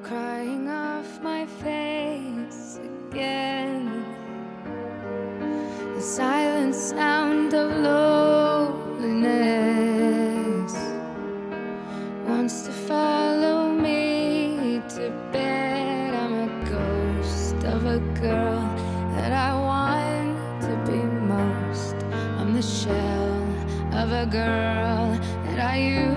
crying off my face again. The silent sound of loneliness wants to follow me to bed. I'm a ghost of a girl that I want to be most. I'm the shell of a girl that I used